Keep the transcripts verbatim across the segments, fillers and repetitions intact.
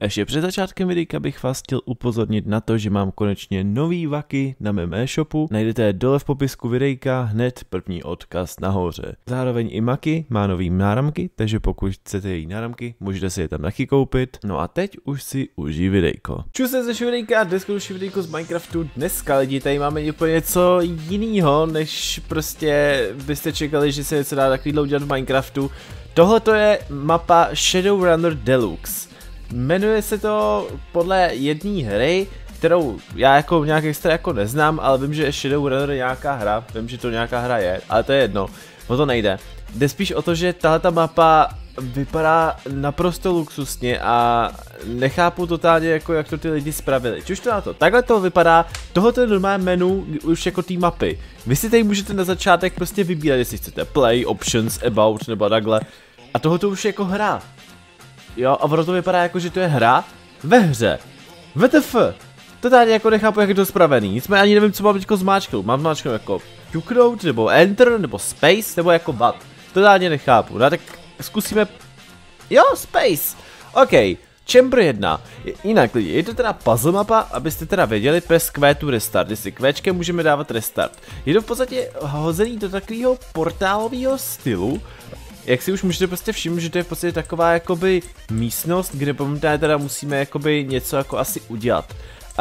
Ještě před začátkem videa bych vás chtěl upozornit na to, že mám konečně nový vaky na mém e-shopu. Najdete je dole v popisku videjka, hned první odkaz nahoře. Zároveň i Maki má nový náramky, takže pokud chcete její náramky, můžete si je tam taky koupit. No a teď už si užij videjko. Čus se ze videjka, dneska už videjko z Minecraftu. Dneska lidi, tady máme úplně něco jiného, než prostě byste čekali, že se něco dá takovýhle udělat v Minecraftu. Tohle to je mapa Shadowrunner Deluxe. Jmenuje se to podle jedné hry, kterou já jako nějak extra jako neznám, ale vím, že Shadowrunner je nějaká hra, vím, že to nějaká hra je, ale to je jedno, o to nejde. Jde spíš o to, že tahleta mapa vypadá naprosto luxusně a nechápu totálně jako jak to ty lidi spravili. Čuž to na to, takhle to vypadá, tohle je normální menu už jako té mapy. Vy si tady můžete na začátek prostě vybírat, jestli chcete play, options, about nebo takhle. A tohle to už je jako hra. Jo, a ono to vypadá jako, že to je hra ve hře. W T F. Totálně jako nechápu, jak je to spravený. Nicméně ani nevím, co mám teďko zmáčknout. Mám zmáčknout jako ťuknout, nebo enter, nebo space, nebo jako what. Totálně nechápu. No tak zkusíme. Jo, space. OK. Chamber jedna. Jinak lidi, je to teda puzzle mapa, abyste teda věděli, press Q to restart. Jestli Qčkem můžeme dávat restart. Je to v podstatě hozený do takového portálového stylu. Jak si už můžete prostě všimnout, že to je v podstatě taková jakoby místnost, kde momentálně teda musíme jakoby něco jako asi udělat.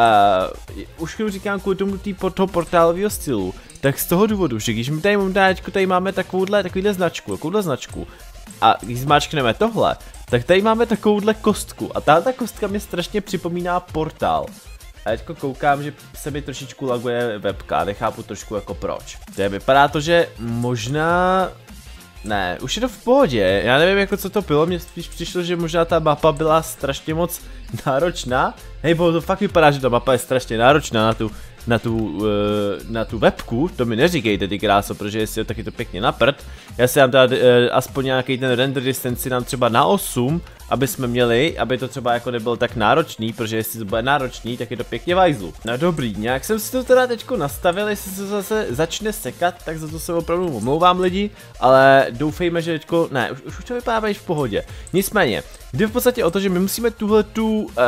Uh, už když říkám kvůli tomu tý, toho portálového stylu, tak z toho důvodu, že když my tady momentálně tady máme takovouhle, takovýhle značku, takovouhle značku a když zmáčkneme tohle, tak tady máme takovouhle kostku a tahle kostka mě strašně připomíná portál. A teďko koukám, že se mi trošičku laguje webka, nechápu trošku jako proč. To je, vypadá to, že možná... Ne, už je to v pohodě, já nevím jako co to bylo, mně spíš přišlo, že možná ta mapa byla strašně moc náročná. Hej, bo to fakt vypadá, že ta mapa je strašně náročná na tu, na tu, uh, na tu webku, to mi neříkejte ty kráso, protože jestli taky to pěkně na prd. Já si dám teda uh, aspoň nějaký ten render distance nám třeba na osm, aby jsme měli, aby to třeba jako nebylo tak náročný, protože jestli to bude náročný, tak je to pěkně vajzlu. No dobrý, nějak jsem si to teda teďko nastavil, jestli se to zase začne sekat, tak za to se opravdu omlouvám lidi, ale doufejme, že teďko, ne, už, už to vypadá v pohodě. Nicméně, jde v podstatě o to, že my musíme tuhle tu uh,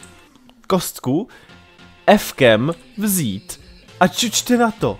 kostku Fkem vzít a čučte na to.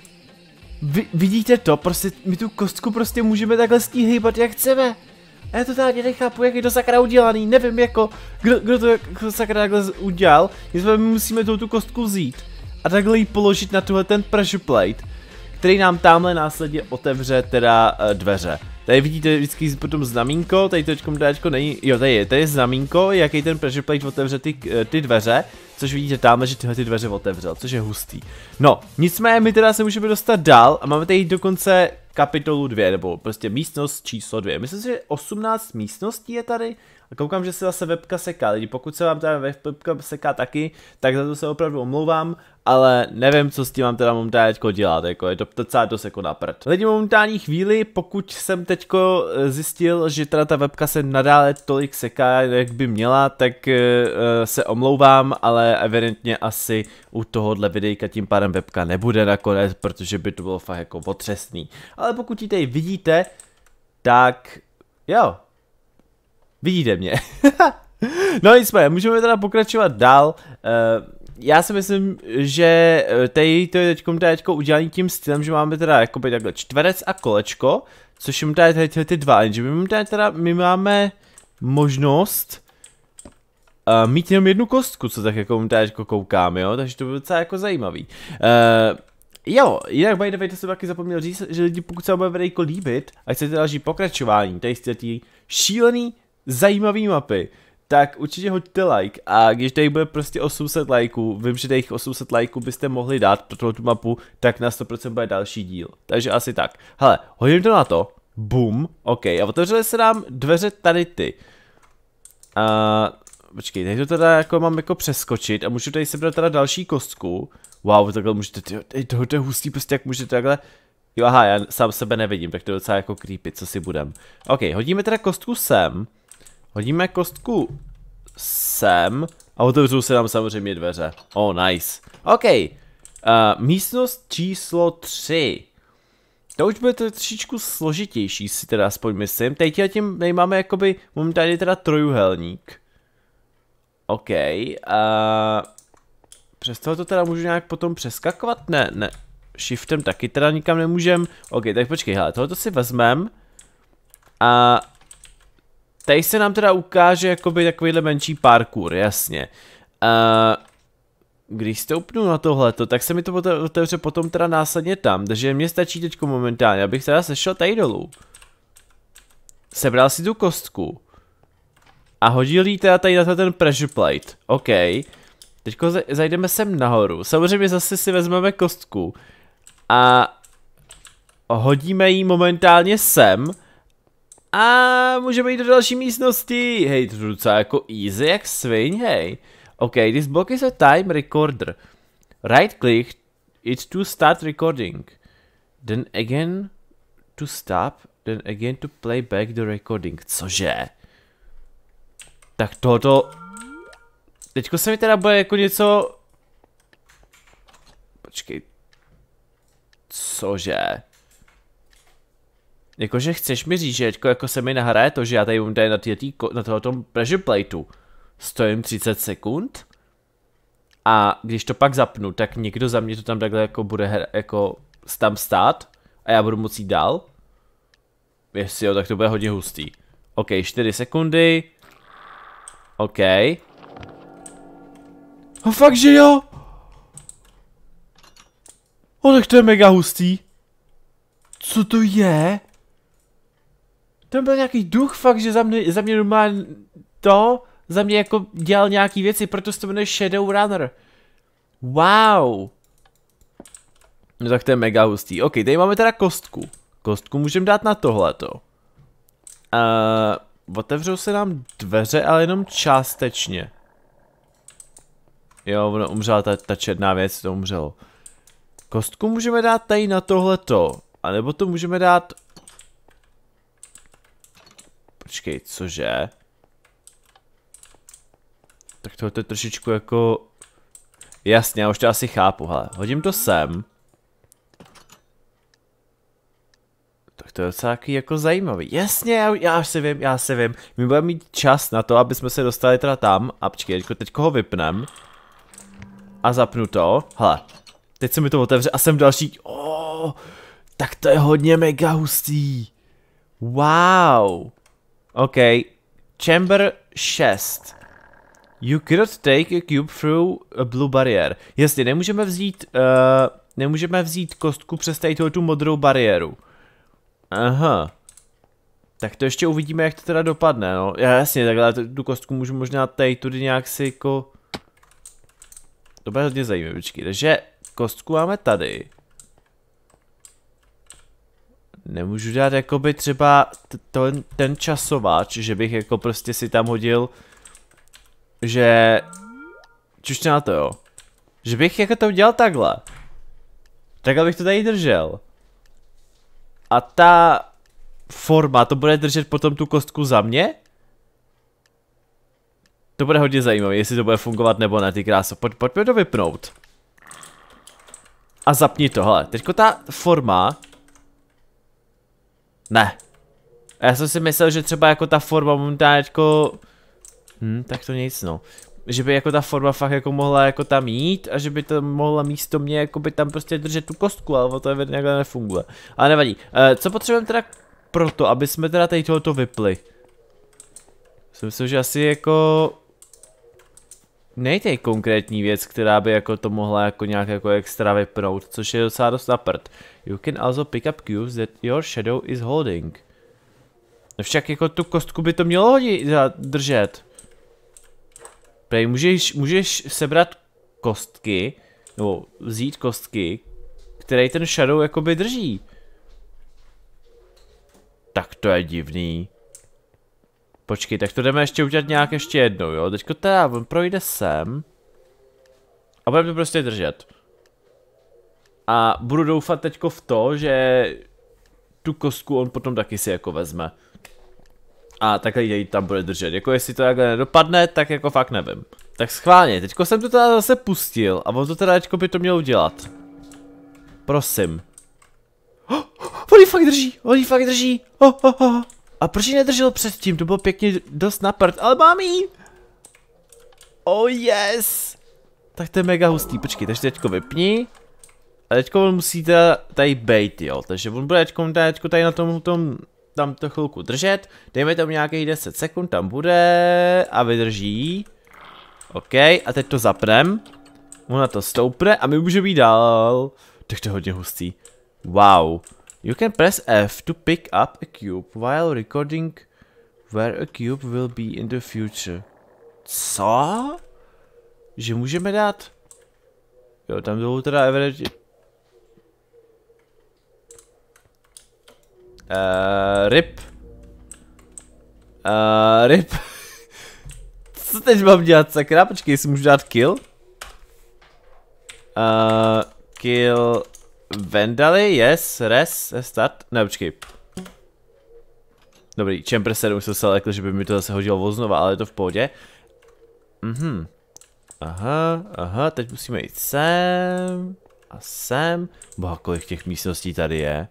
Vy, vidíte to, prostě my tu kostku prostě můžeme takhle s ní hejbat jak chceme. A já to tady nechápu, jak je to sakra udělaný, nevím jako, kdo, kdo to jako sakra takhle udělal, nicméně my musíme tu, tu kostku vzít a takhle ji položit na tuhle ten pressure plate, který nám tamhle následně otevře teda uh, dveře. Tady vidíte vždycky potom znamínko, tady teďkom teďko není, jo tady je, tady je znamínko, jaký ten pressure plate otevře ty, ty dveře, což vidíte tamhle, že tyhle ty dveře otevřel, což je hustý. No, nicméně my teda se můžeme dostat dál a máme tady dokonce kapitolu dvě, nebo prostě místnost číslo dvě. Myslím si, že osmnáct místností je tady a koukám, že se zase webka seká, lidi, pokud se vám teda webka seká taky, tak za to se opravdu omlouvám, ale nevím, co s tím mám teda momentálně teďko dělat, jako je to docela dost jako na prd. Lidi, momentální chvíli, pokud jsem teďko zjistil, že teda ta webka se nadále tolik seká, jak by měla, tak uh, se omlouvám, ale evidentně asi u tohohle videjka tím pádem webka nebude nakonec, protože by to bylo fakt jako otřesný. Ale pokud ji tady vidíte, tak jo, vidíte mě. No nicméně, můžeme teda pokračovat dál. Uh, Já si myslím, že tady to je teďkom teďko udělaný tím stylem, že máme teda jakoby takhle čtverec a kolečko, což je tady, tady, tady ty dva, jenže my, tady teda, my máme možnost uh, mít jenom jednu kostku, co tak jako tady koukám, jo, takže to bylo docela jako zajímavý. Uh, jo, jinak by the way, to jsem taky zapomněl říct, že lidi, pokud se vám bude videjko líbit a chcete další pokračování, tady jste ty šílený, zajímavý mapy, tak určitě hoďte like a když tady bude prostě osm set lajků, vím, že těch osm set lajků byste mohli dát pro tohle tu mapu, tak na sto procent bude další díl. Takže asi tak. Hele, hodím to na to. Boom. OK. A otevřeli se nám dveře tady ty. A počkej, tady to teda jako mám jako přeskočit a můžu tady sebrat teda další kostku. Wow, takhle můžete, tohle je hustý, prostě jak můžete takhle. Jo, aha, já sám sebe nevidím, tak to je docela jako creepy, co si budem. OK, hodíme teda kostku sem. Hodíme kostku sem a otevřou se nám samozřejmě dveře. Oh, nice. OK. Uh, místnost číslo tři. To už bude to trošičku složitější, si teda aspoň myslím. Teď tím tady máme jakoby momentálně teda trojuhelník. OK. Uh, přes toho to teda můžu nějak potom přeskakovat? Ne, ne. Shiftem taky teda nikam nemůžem. OK, tak počkej, hele, tohoto si vezmem. A tady se nám teda ukáže jakoby takovýhle menší parkour, jasně. Uh, když stoupnu na tohleto, tak se mi to otevře potom teda následně tam. Takže mě stačí teďko momentálně, abych teda sešel tady dolů. Sebral si tu kostku. A hodil jí teda tady na ten pressure plate. OK. Teďko zajdeme sem nahoru. Samozřejmě zase si vezmeme kostku. A hodíme ji momentálně sem. A můžeme jít do další místnosti. Hej, to je docela jako easy jak svin, hej. OK, this block is a time recorder. Right click it to start recording. Then again to stop. Then again to play back the recording. Cože? Tak tohoto... Teďko se mi teda bude jako něco... Počkej. Cože? Jakože chceš mi říct, že teďko jako se mi nahraje to, že já tady budu tady na, tý, na tohoto pressure plateu stojím třicet sekund a když to pak zapnu, tak někdo za mě to tam takhle jako bude her, jako tam stát a já budu moct jít dál. Jestli jo, tak to bude hodně hustý. OK, čtyři sekundy. OK. A fakt, že jo? O, tak to je mega hustý. Co to je? Tam byl nějaký duch fakt, že za mě, za mě normálně to, za mě jako dělal nějaký věci, proto se to jmenuje Shadowrunner. Wow. No tak to je mega hustý. OK, tady máme teda kostku. Kostku můžeme dát na tohleto. Uh, otevřou se nám dveře, ale jenom částečně. Jo, ono umřela ta, ta černá věc, to umřelo. Kostku můžeme dát tady na tohleto. A nebo to můžeme dát... Počkej, cože? Tak tohle je trošičku jako... Jasně, já už to asi chápu, hele. Hodím to sem. Tak to je docela jaký jako zajímavý. Jasně, já, já si vím, já si vím. My budeme mít čas na to, aby jsme se dostali teda tam. A počkej, teďko, teďko ho vypnem. A zapnu to. Hele. Teď se mi to otevře a jsem další. Oh, tak to je hodně mega hustý. Wow. OK. Chamber šest. You cannot take a cube through a blue barrier. Jasně, nemůžeme vzít, uh, nemůžeme vzít kostku přes tady tu modrou bariéru. Aha. Tak to ještě uvidíme, jak to teda dopadne, no. Já jasně, takhle tu kostku můžu možná tady tudy nějak si jako... To bude hodně zajímavé, počkej. Takže kostku máme tady. Nemůžu dát jakoby třeba ten, ten časovač, že bych jako prostě si tam hodil, že... Čušte na to, jo. Že bych jako to udělal takhle. Tak abych to tady držel. A ta forma, to bude držet potom tu kostku za mě? To bude hodně zajímavé, jestli to bude fungovat nebo ne, ty kráso. Pojď, pojďme to vypnout. A zapni to, hele, teďko ta forma... Ne. Já jsem si myslel, že třeba jako ta forma momentálně jako... Hm, tak to nic, no. Že by jako ta forma fakt jako mohla jako tam jít a že by to mohla místo mě jako by tam prostě držet tu kostku, ale to je nějak nefunguje. Ale nevadí. E, co potřebujeme teda proto, aby jsme teda tady tohoto vypli? Jsem myslím, že asi jako... Nejtej konkrétní věc, která by jako to mohla jako nějak jako extra vypnout, což je docela dost na prd. You can also pick up cubes that your shadow is holding. Však jako tu kostku by to mělo hodit, držet. Prej, můžeš, můžeš sebrat kostky, nebo vzít kostky, které ten shadow jakoby drží. Tak to je divný. Počkej, tak to jdeme ještě udělat nějak ještě jednou, jo? Teďko teda on projde sem. A budeme to prostě držet. A budu doufat teďko v to, že tu kostku on potom taky si jako vezme. A takhle jej tam bude držet. Jako jestli to takhle nedopadne, tak jako fakt nevím. Tak schválně, teďko jsem to teda zase pustil a on to teda teďko by to měl udělat. Prosím. Oh, on ji fakt drží, on ji fakt drží. Oh, oh, oh. A proč ji nedržel předtím, to bylo pěkně dost na prd, ale mám jí. Oh yes! Tak to je mega hustý, počkej, takže teďko vypni. A teďko on musí teda tady bejt, jo, takže on bude teďko, teďko tady na tom, tom, tam to chvilku držet. Dejme tam nějakých deset sekund, tam bude a vydrží. OK, a teď to zapnem. On na to stoupne a my můžeme jít dál. Tak to je hodně hustý. Wow. You can press F to pick up a cube while recording where a cube will be in the future. Co? Že můžeme dát... Jo, tam dolů teda evidentně... Uh, rip. Uh, rip. Co teď mám dělat, sakra? Počkej, jestli můžu dát kill? Uh, kill... Vandally, yes, res, start. Ne, počkej. Dobrý, Chamber sedm jsem se lekl, že by mi to zase hodilo voznova, ale je to v pohodě. Mhm. Aha, aha, teď musíme jít sem. A sem. Boha, kolik těch místností tady je.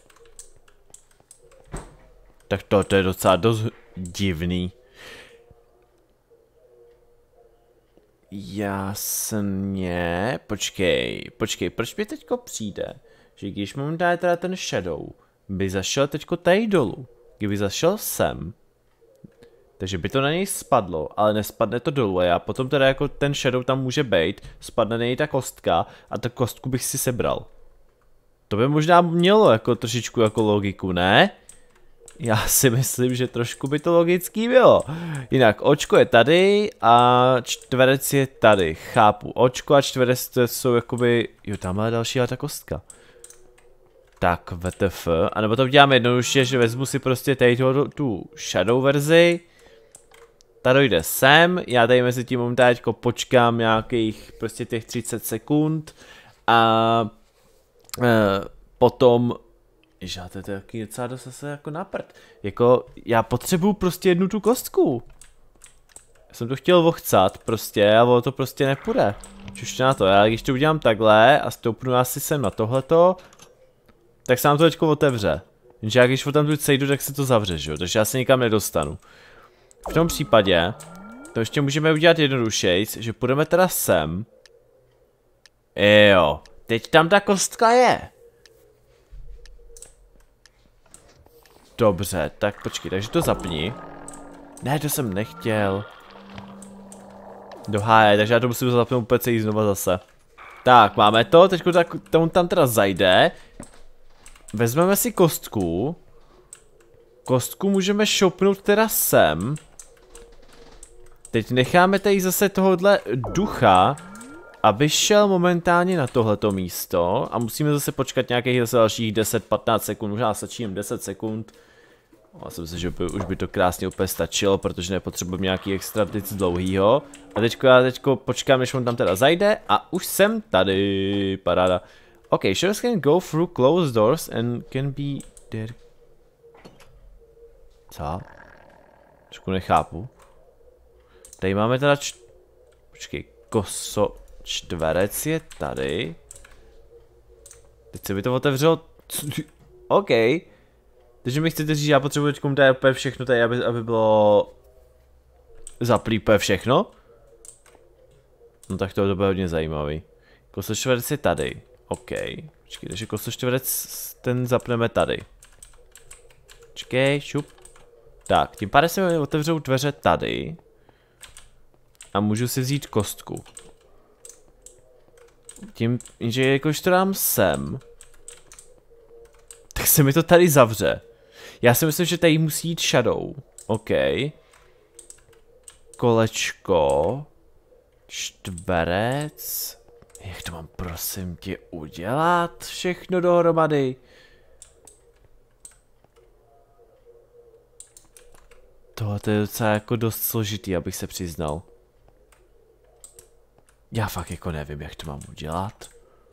Tak to, to je docela dost divný. Jasně, počkej, počkej, proč mi teďko přijde, že když mám dát teda ten shadow, by zašel teďko tady dolů, kdyby zašel sem, takže by to na něj spadlo, ale nespadne to dolů a já potom teda jako ten shadow tam může být, spadne na něj ta kostka a tu kostku bych si sebral. To by možná mělo jako trošičku jako logiku, ne? Já si myslím, že trošku by to logický bylo. Jinak očko je tady a čtverec je tady. Chápu. Očko a čtverec to jsou jakoby... Jo, tam je další ta kostka. Tak, W T F. A nebo to uděláme jednoduše, že vezmu si prostě tady tu, tu shadow verzi. Ta dojde sem. Já tady mezi tím momentálně počkám nějakých prostě těch třicet sekund. A... E, potom... Ježiš, to je taky docela dost zase jako na prd. Jako, já potřebuju prostě jednu tu kostku. Já jsem to chtěl vochcat prostě, ale ono to prostě nepůjde. Čuště na to, já když to udělám takhle a stoupnu asi sem na tohleto, tak se nám to teďko otevře. Jenže já když tam tu sejdu, tak se to zavře, že jo, takže já se nikam nedostanu. V tom případě, to ještě můžeme udělat jednodušejc, že půjdeme teda sem. Jo, teď tam ta kostka je. Dobře, tak počkej, takže to zapni. Ne, to jsem nechtěl. Doháje, takže já to musím zapnout úplně celý znova zase. Tak, máme to, teďko tak, on tam teda zajde. Vezmeme si kostku. Kostku můžeme šoupnout teda sem. Teď necháme tady zase tohohle ducha, aby šel momentálně na tohleto místo a musíme zase počkat nějakých zase dalších deset patnáct sekund, možná stačí jen deset sekund. Já si myslím, že by, už by to krásně úplně stačilo, protože nepotřebujeme nějaký extra tic dlouhýho. A teďko já teďko počkám, než on tam teda zajde a už jsem tady, paráda. Ok, shadows can go through closed doors and can be there. Co? Trošku nechápu. Tady máme teda č... Počkej, koso... Čtverec je tady. Teď se by to otevřelo. OK. Takže mi chcete říct, že já potřebuji teď tady úplně všechno tady, aby, aby bylo zaplý úplně všechno? No tak to bude hodně zajímavý. Kosočtverec je tady. OK. Počkej, takže kosočtverec ten zapneme tady. Počkej, šup. Tak, tím pádem se mi otevřou dveře tady. A můžu si vzít kostku. Tím, že jakož to dám sem, tak se mi to tady zavře. Já si myslím, že tady musí jít shadow. OK. Kolečko. Čtverec. Jak to mám prosím tě udělat všechno dohromady? Tohle je docela jako dost složitý, abych se přiznal. Já fakt jako nevím, jak to mám udělat.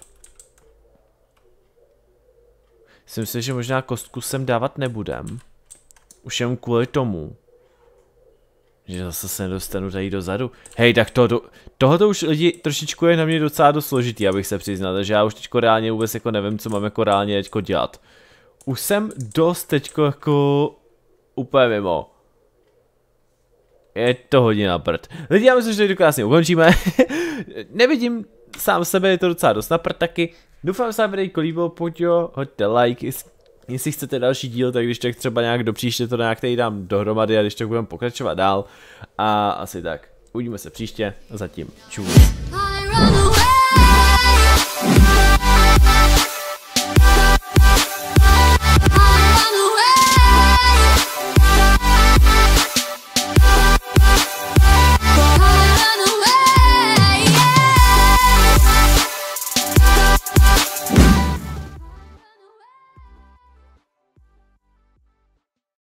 Myslím si, že možná kostku sem dávat nebudem. Už jen kvůli tomu. Že zase se nedostanu tady dozadu. Hej, tak to, to, tohoto už lidi trošičku je na mě docela dost složitý, abych se přiznal. Takže já už teďko reálně vůbec jako nevím, co mám jako reálně teďko dělat. Už jsem dost teďko jako úplně mimo. je to hodně na prd. Lidi, já myslím, že to krásně ukončíme. Nevidím sám sebe, je to docela dost na prd taky. Doufám, že se vám videjko líbilo, pojď jo, hoďte like, jestli chcete další díl, tak když tak třeba nějak do příště to nějak tady dám dohromady a když tak budeme pokračovat dál. A asi tak. Uvidíme se příště, zatím čus.